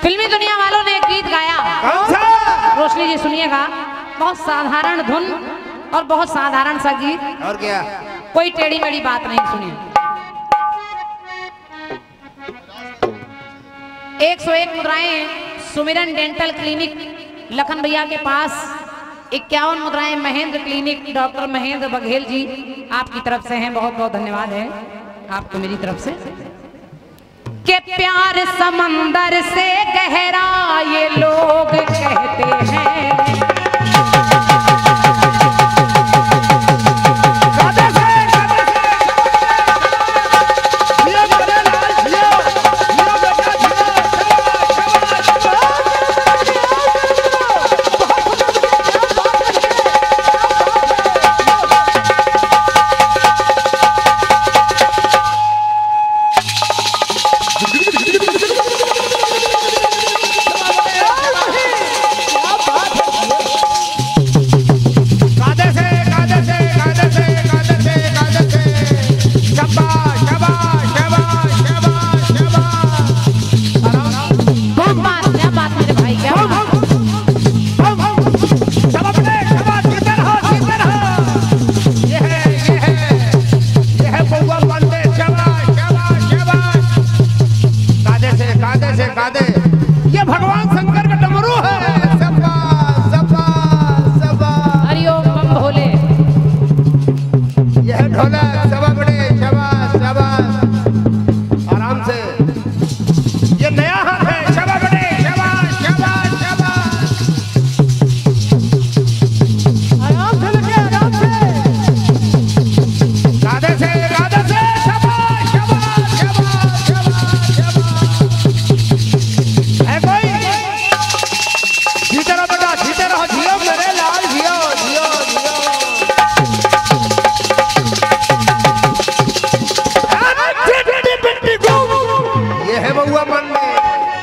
फिल्मी दुनिया वालों ने एक गीत गाया। कौन सा? रोशनी जी सुनिएगा, बहुत साधारण धुन और बहुत साधारण सा गीत, और क्या, कोई टेढ़ी मेढ़ी बात नहीं। सुनिए, 101 मुद्राएं सुमिरन डेंटल क्लिनिक लखन भैया के पास, 51 मुद्राएं महेंद्र क्लिनिक डॉक्टर महेंद्र बघेल जी आपकी तरफ से हैं। बहुत बहुत धन्यवाद है आपको मेरी तरफ से। के प्यार समंदर से गहरा ये लोग कहते हैं, ये भगवान शंकर का डमरू है। हरिओम बम भोले। यह ढोलक सबा बड़े, शाबाश शाबाश, आराम से, ये नया हाथ है, सबा बड़े, शाबाश शाबाश शाबाश, आराम से लगे, आराम से, गादे से शाबाश शाबाश शाबाश शाबाश शाबाश। है कोई? जीते रहो बेटा, जीते रहो, जियो मेरे लाल, जियो जियो जियो। ये है बउआ मन में।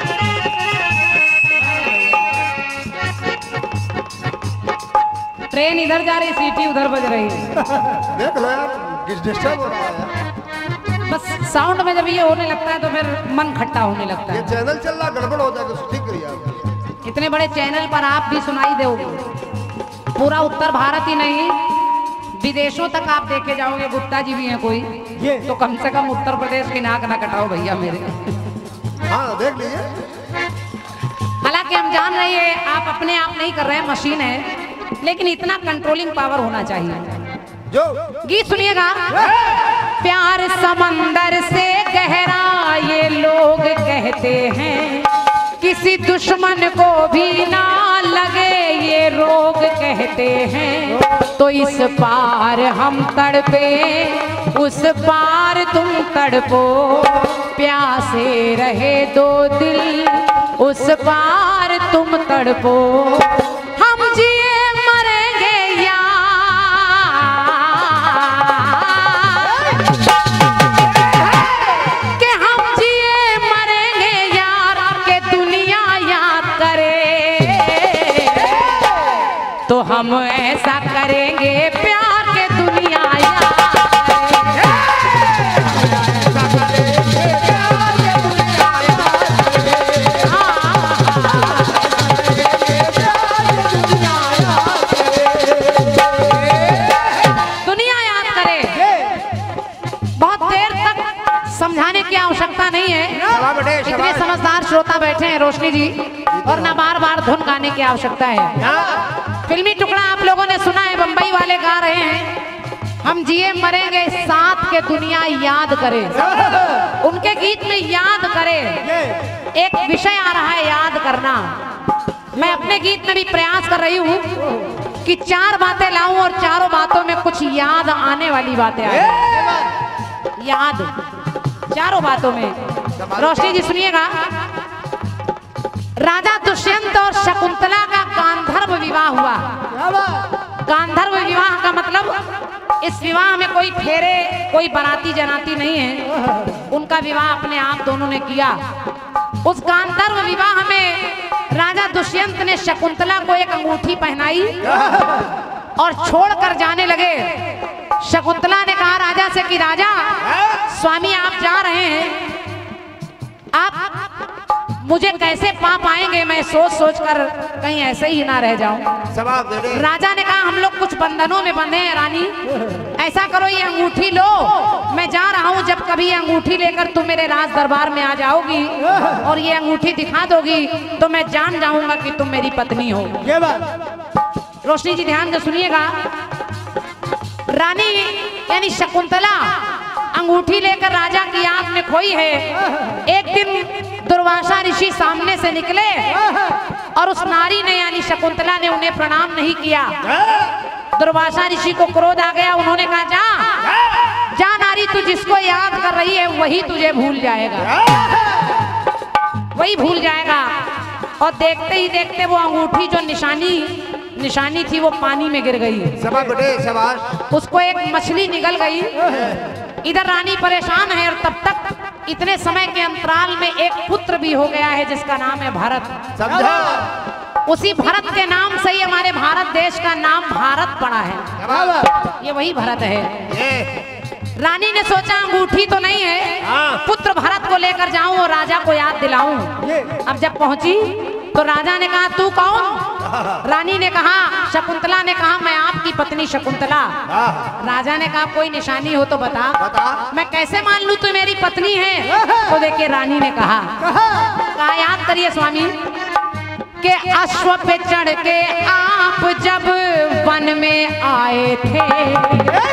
ट्रेन इधर जा रही, सीटी उधर बज रही है। देख लो यार, किस डिस्टर्ब हो रहा है। बस साउंड में जब ये होने लगता है तो फिर मन खट्टा होने लगता ये है। चैनल चल रहा, गड़बड़ हो जाएगा, ठीक करिए आप। इतने बड़े चैनल पर आप भी सुनाई दोगे, पूरा उत्तर भारत ही नहीं विदेशों तक आप देखे जाओगे। गुप्ता जी भी हैं कोई, तो कम से कम उत्तर प्रदेश की नाक ना कटाओ भैया मेरे। हाँ देख लीजिए। हालांकि हम जान रहे हैं आप अपने आप नहीं कर रहे हैं, मशीन है, लेकिन इतना कंट्रोलिंग पावर होना चाहिए। जो गीत सुनिएगा, प्यार समंदर से गहरा ये लोग कहते हैं, किसी दुश्मन को भी ना लगे ये रोग कहते हैं, तो इस पार हम तड़पे उस पार तुम तड़पो, प्यासे रहे दो दिल उस पार तुम तड़पो, हम जिए मरेंगे यार, कि हम जिए मरेंगे यार, के दुनिया याद करे, तो हम ऐसा करेंगे प्यार के दुनिया याद समझाने की आवश्यकता नहीं है। इतने समझदार श्रोता बैठे हैं रोशनी जी, और ना बार बार धुन गाने की आवश्यकता है। फिल्मी टुकड़ा आप लोगों ने सुना है, बंबई वाले गा रहे हैं, हम जिए मरेंगे साथ के दुनिया याद करे। उनके गीत में याद करे एक विषय आ रहा है, याद करना। मैं अपने गीत में भी प्रयास कर रही हूँ कि 4 बातें लाऊं और चारों बातों में कुछ याद आने वाली बातें आए। याद चारों बातों में। रोशनी जी सुनिएगा, राजा दुष्यंत और शकुंतला का गांधर्व विवाह हुआ। गांधर्व विवाह का मतलब इस विवाह में कोई फेरे, कोई बाराती जनाती नहीं है, उनका विवाह अपने आप दोनों ने किया। उस गांधर्व विवाह में राजा दुष्यंत ने शकुंतला को एक अंगूठी पहनाई और छोड़कर जाने लगे। शकुंतला ने कहा राजा से कि राजा स्वामी आप जा रहे हैं, आप मुझे कैसे पा पाएंगे, मैं सोच सोच कर कहीं ऐसे ही ना रह जाऊं। जवाब दे दे। राजा ने कहा हम लोग कुछ बंधनों में बंधे हैं रानी, ऐसा करो ये अंगूठी लो, मैं जा रहा हूँ, जब कभी अंगूठी लेकर तुम मेरे राज दरबार में आ जाओगी और ये अंगूठी दिखा दोगी तो मैं जान जाऊंगा कि तुम मेरी पत्नी हो। ये बात रोशनी जी ध्यान से सुनिएगा। रानी यानी शकुंतला अंगूठी लेकर राजा की आंख में खोई है। एक दिन दुर्वासा ऋषि सामने से निकले और उस नारी ने यानी शकुंतला ने उन्हें प्रणाम नहीं किया। दुर्वासा ऋषि को क्रोध आ गया, उन्होंने कहा जा नारी, तू जिसको याद कर रही है वही तुझे भूल जाएगा, वही भूल जाएगा। और देखते ही देखते वो अंगूठी जो निशानी थी वो पानी में गिर गई। शाबाश। उसको एक मछली निगल गई। इधर रानी परेशान है और तब तक इतने समय के अंतराल में एक पुत्र भी हो गया है जिसका नाम है भरत। समझा। उसी भरत के नाम से ही हमारे भारत देश का नाम भारत पड़ा है। ये वही भरत है। रानी ने सोचा अंगूठी तो नहीं है, पुत्र भरत को लेकर जाऊं और राजा को याद दिलाऊं। अब जब पहुंची तो राजा ने कहा तू कौन? रानी ने कहा, शकुंतला ने कहा मैं आपकी पत्नी शकुंतला। राजा ने कहा कोई निशानी हो तो बता, मैं कैसे मान लूं तू मेरी पत्नी है? तो देखिए रानी ने कहा याद करिए स्वामी के अश्व पे चढ़ के आप जब वन में आए थे,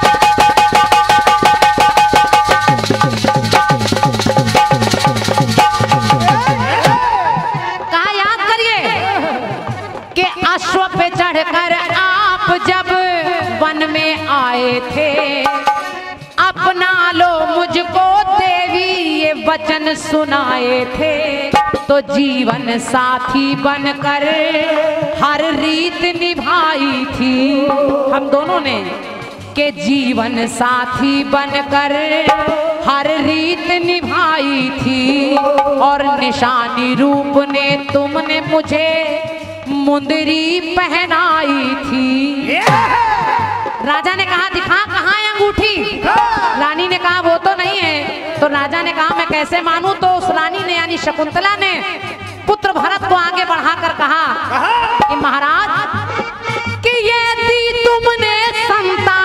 अश्व पे चढ़कर आप जब वन में आए थे, अपना लो मुझको देवी ये वचन सुनाए थे, तो जीवन साथी बनकर हर रीत निभाई थी। हम दोनों ने के जीवन साथी बनकर हर रीत निभाई थी, और निशानी रूप ने तुमने मुझे मुंदरी पहनाई थी। राजा ने कहा दिखा कहाँ है अंगूठी? रानी ने कहा वो तो नहीं है। तो राजा ने कहा मैं कैसे मानूं? तो उस रानी ने यानी शकुंतला ने पुत्र भरत को आगे बढ़ाकर कहा कि महाराज कि ये दी तुमने संतान,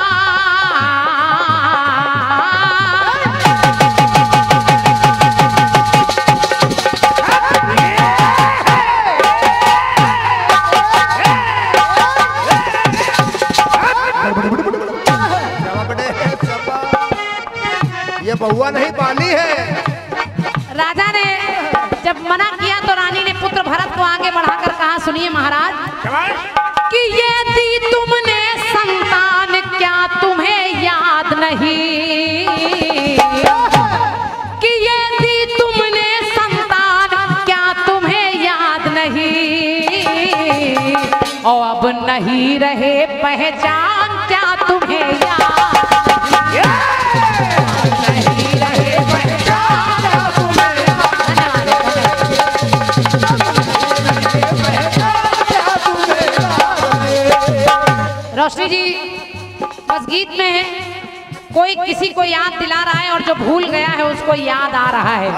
ये बहुआ नहीं पाली है। राजा ने जब मना किया तो रानी ने पुत्र भरत को आगे बढ़ाकर कहा सुनिए महाराज कि ये दी तुमने संतान क्या तुम्हें याद नहीं, कि ये दी तुमने संतान क्या तुम्हें याद नहीं, और अब नहीं रहे पहचान क्या तुम्हें याद रोशनी जी। बस गीत में कोई किसी को याद दिला रहा है और जो भूल गया है उसको याद आ रहा है।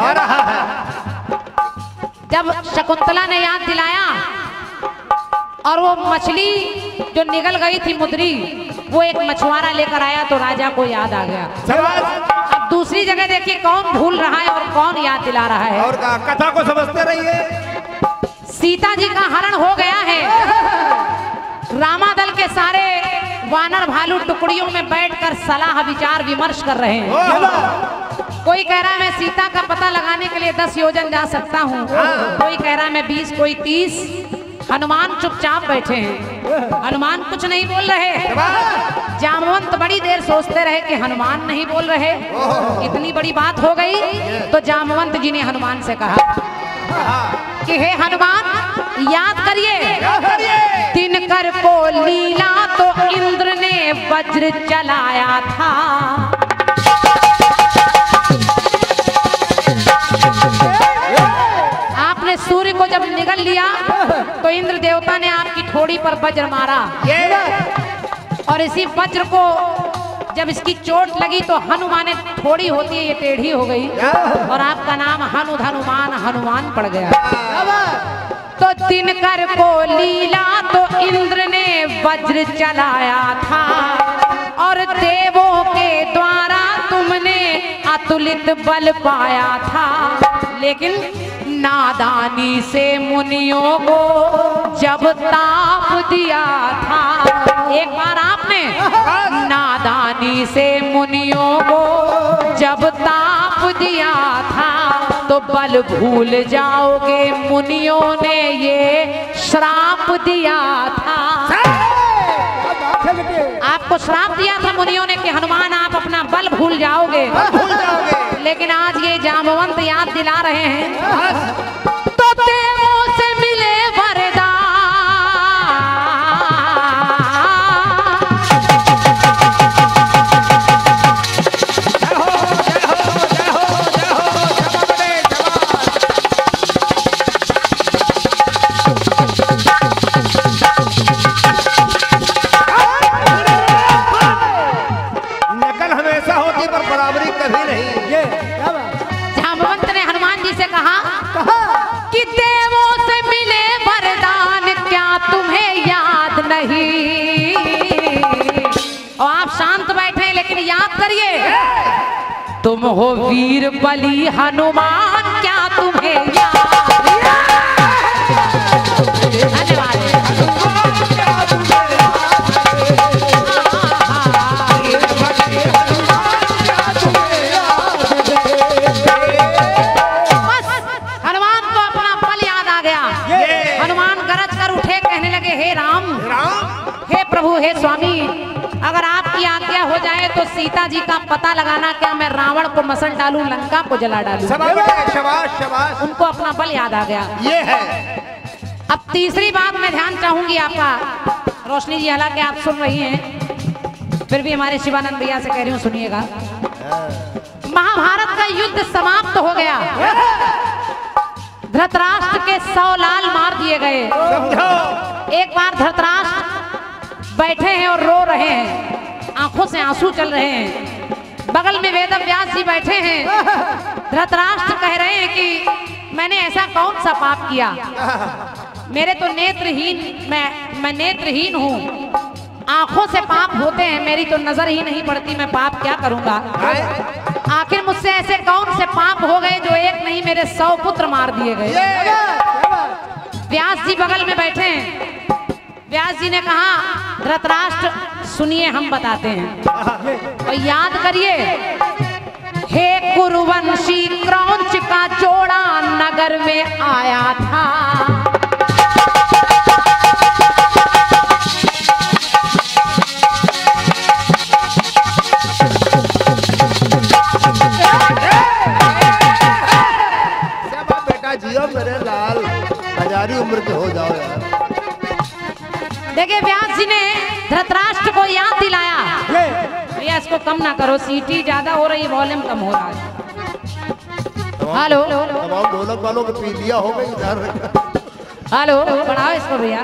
जब शकुंतला ने याद दिलाया और वो मछली जो निगल गई थी मुंदरी, वो एक मछुआरा लेकर आया तो राजा को याद आ गया। अब दूसरी जगह देखिए कौन भूल रहा है और कौन याद दिला रहा है। और कथा को समझते रहिए। सीता जी का हरण हो गया है। रामादल के सारे वानर भालू टुकड़ियों में बैठकर सलाह विचार विमर्श कर रहे हैं। कोई कह रहा है मैं सीता का पता लगाने के लिए 10 योजन जा सकता हूँ, कोई कह रहा है मैं 20, कोई 30। हनुमान चुपचाप बैठे हैं, हनुमान कुछ नहीं बोल रहे। जामवंत बड़ी देर सोचते रहे कि हनुमान नहीं बोल रहे। इतनी बड़ी बात हो गई तो जामवंत जी ने हनुमान से कहा कि हे हनुमान याद करिए दिनकर को लीला तो इंद्र ने वज्र चलाया था, आपने सूर्य को जब निगल लिया तो इंद्र देवता ने आपकी ठोड़ी पर वज्र मारा, और इसी वज्र को जब इसकी चोट लगी तो हनुमान थोड़ी होती है, ये टेढ़ी हो गई और आपका नाम हनुमान पड़ गया। तो दिनकर को लीला तो इंद्र ने वज्र चलाया था और देवों के द्वारा तुमने अतुलित बल पाया था, लेकिन नादानी से मुनियों को जब ताप दिया था। एक बार आपने नादानी से मुनियों को जब ताप दिया था तो बल भूल जाओगे, मुनियों ने ये श्राप दिया था। आपको श्राप दिया था मुनियों ने कि हनुमान आप अपना बल भूल जाओगे, लेकिन आज ये जामवंत याद दिला रहे हैं। तो देवों से मिले वरदान, नकल हमेशा होती पर बराबरी कभी नहीं। ये क्या बात? जामवंत ने हनुमान जी से कहा कि देवों से मिले वरदान क्या तुम्हें याद नहीं। और आप शांत बैठे लेकिन याद करिए, तुम हो वीर बली हनुमान क्या तुम्हें याद। धन्यवाद। हे स्वामी, अगर आपकी आज्ञा हो जाए तो सीता जी का पता लगाना, क्या मैं रावण को मसल डालूं, लंका को जला डालूं। शाबाश शाबाश, उनको अपना बल याद आ गया। ये है। अब तीसरी बात मैं ध्यान चाहूंगी आपका, रोशनी जी, हालांकि आप सुन रही हैं फिर भी हमारे शिवानंद भैया से कह रही हूँ, सुनिएगा। महाभारत का युद्ध समाप्त हो गया, धृतराष्ट्र के 100 लाल मार दिए गए। एक बार धृतराष्ट्र बैठे हैं और रो रहे हैं, आंखों से आंसू चल रहे हैं। बगल में वेदव्यास जी बैठे हैं। धृतराष्ट्र कह रहे हैं कि मैंने ऐसा कौन सा पाप किया, मेरे तो नेत्रहीन, मैं नेत्रहीन हूँ, आंखों से पाप होते हैं, मेरी तो नजर ही नहीं पड़ती, मैं पाप क्या करूंगा। आखिर मुझसे ऐसे कौन से पाप हो गए जो एक नहीं मेरे 100 पुत्र मार दिए गए। व्यास जी बगल में बैठे हैं। व्यास जी ने कहा, धृतराष्ट्र सुनिए, हम बताते हैं और याद करिए। हे कुरुवंशी क्रौंच का जोड़ा नगर में आया था, बेटा जियो मेरे लाल, हजारी उम्र के हो जाओ यार। देखिए व्यास जी ने धृतराष्ट्र को याद दिलाया, भैया इसको कम ना करो, सीटी ज्यादा हो रही है, वॉल्यूम कम हो रहा है। हेलो, तमाम ढोलक वालों को पी लिया हो गई इधर। हेलो, बढ़ाओ इसको भैया।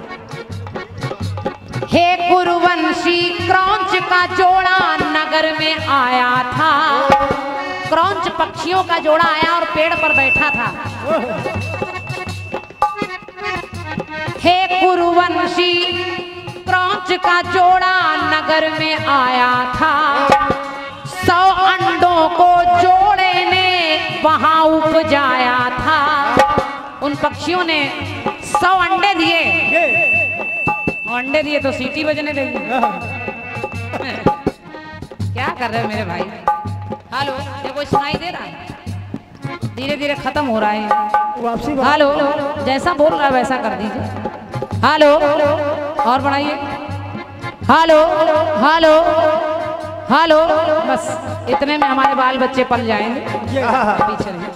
हे कुरुवंशी क्रौंच का जोड़ा नगर में आया था। क्रौंच पक्षियों का जोड़ा आया और पेड़ पर बैठा था। हे कुरुवंशी क्रौंच का जोड़ा नगर में आया था, 100 अंडों को जोड़े ने वहां उपजाया था। उन पक्षियों ने 100 अंडे दिए, अंडे दिए तो सीटी बजने लगी। क्या कर रहे हो मेरे भाई? हेलो, ये कोई सुनाई दे रहा है? धीरे धीरे खत्म हो रहा है वापसी। हेलो, जैसा बोल रहा है वैसा कर दीजिए। हेलो, और बढ़ाइए। हेलो हेलो हेलो, बस इतने में हमारे बाल बच्चे पल जाएंगे। पीछे नहीं।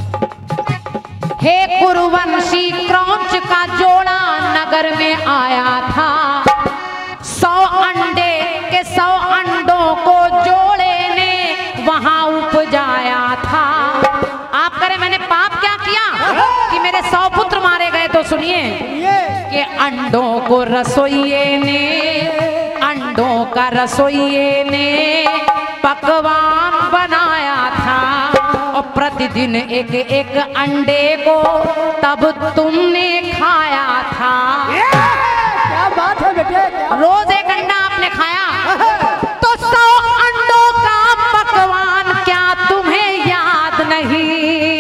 हे कुरुवंशी क्रौंच का जोड़ा नगर में आया था, 100 अंडे के 100 अंडों को जोड़े ने वहां उपजाया था। आप करें मैंने पाप क्या किया कि मेरे 100 पुत्र मारे गए? तो सुनिए कि अंडों को रसोइये ने अंडों का रसोइये ने पकवान बनाया था और प्रतिदिन एक एक अंडे को तब तुमने खाया था। क्या बात है बेटे, रोज एक अंडा आपने खाया तो 100 अंडों का पकवान क्या तुम्हें याद नहीं?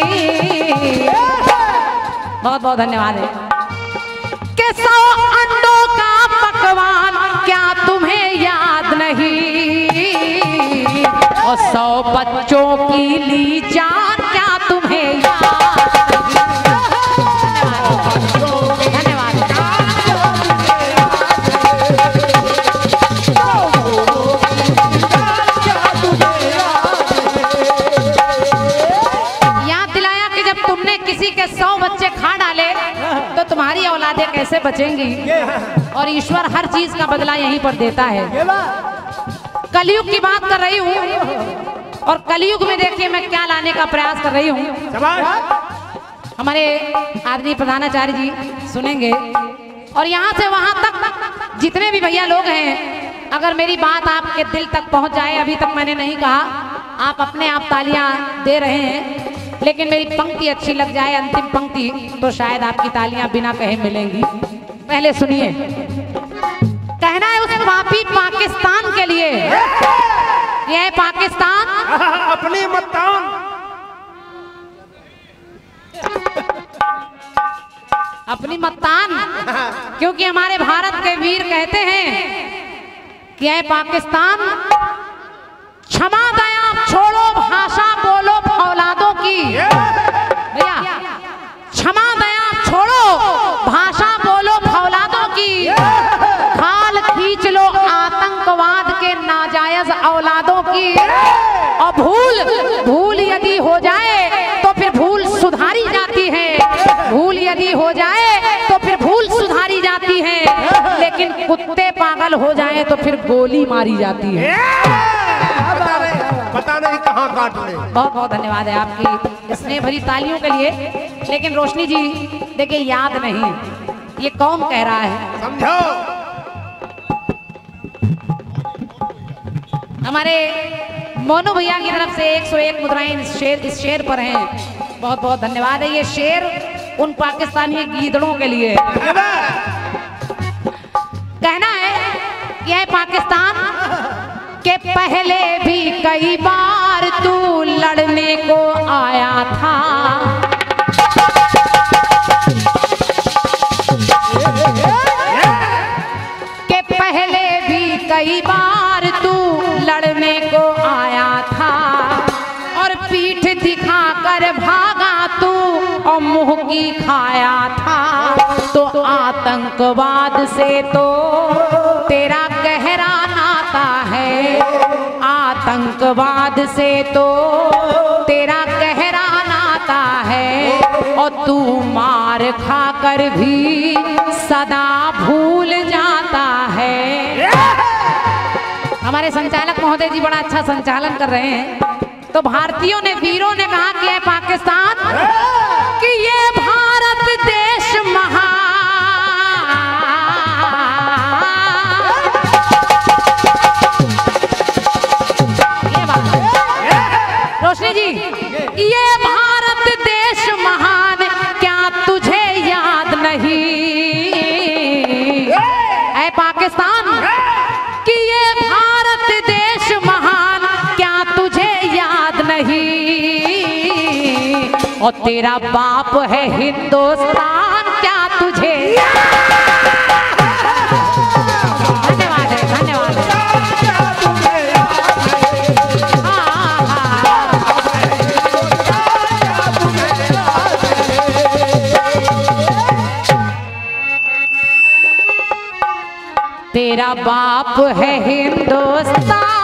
बहुत बहुत धन्यवाद है कि 100 अंडों का पकवान क्या तुम्हें याद नहीं? और 100 बच्चों की ली जान क्या तुम्हें याद? धन्यवाद। याद दिलाया कि जब तुमने किसी के 100 बच्चे खा डाले तो तुम्हारी औलादें कैसे बचेंगी? और ईश्वर हर चीज का बदला यहीं पर देता है। ये बात कलयुग की बात कर रही हूँ और कलयुग में देखिए मैं क्या लाने का प्रयास कर रही हूँ। हमारे आदरणीय प्रधानाचार्य जी सुनेंगे और यहाँ से वहाँ तक जितने भी भैया लोग हैं, अगर मेरी बात आपके दिल तक पहुँच जाए, अभी तक मैंने नहीं कहा, आप अपने आप तालियां दे रहे हैं, लेकिन मेरी पंक्ति अच्छी लग जाए, अंतिम पंक्ति, तो शायद आपकी तालियां बिना कहे मिलेंगी। पहले सुनिए, कहना है उस पापी पाकिस्तान के लिए, यह पाकिस्तान अपनी मतान अपनी मत्तान, क्योंकि हमारे भारत के वीर कहते हैं कि यह पाकिस्तान क्षमा दया छोड़ो भाषा बोलो फौलादों की। भैया क्षमा दया छोड़ो भाषा बोलो फौलादों की, खाल खींच लो आतंकवाद के नाजायज औलादों की। और भूल यदि हो जाए तो फिर भूल सुधारी जाती है, भूल यदि हो जाए तो फिर भूल सुधारी जाती है, लेकिन कुत्ते पागल हो जाए तो फिर गोली मारी जाती है। पता नहीं कहाँ काट ले। बहुत बहुत धन्यवाद है आपकी स्नेह भरी तालियों के लिए। लेकिन रोशनी जी देखिए, याद नहीं, ये कौन कह रहा है समझो। हमारे मोनू भैया की तरफ से 101 मुद्राएं इस शेर पर हैं। बहुत बहुत धन्यवाद है। ये शेर उन पाकिस्तानी गीदड़ों के लिए कहना है, यह पाकिस्तान के पहले भी कई बार तू लड़ने को आया था, के पहले भी कई बार तू लड़ने को आया था, और पीठ दिखाकर भागा तू और मुंह की खाया था। तो आतंकवाद से तो तेरा गहरा नाता है, आतंकवाद से तो तेरा गहरा नाता है, और तू मार खाकर भी सदा भूल जाता है। हमारे संचालक महोदय जी बड़ा अच्छा संचालन कर रहे हैं। तो भारतीयों ने, वीरों ने कहा कि है पाकिस्तान कि ये भारत देश महान, ये बात रोशनी जी, ये भारत देश महान क्या तुझे याद नहीं? है पाकिस्तान कि ये भारत देश महान क्या तुझे याद नहीं? और तेरा बाप है हिंदुस्तान क्या तुझे? धन्यवाद है, धन्यवाद है। तेरा बाप है हिंदुस्तान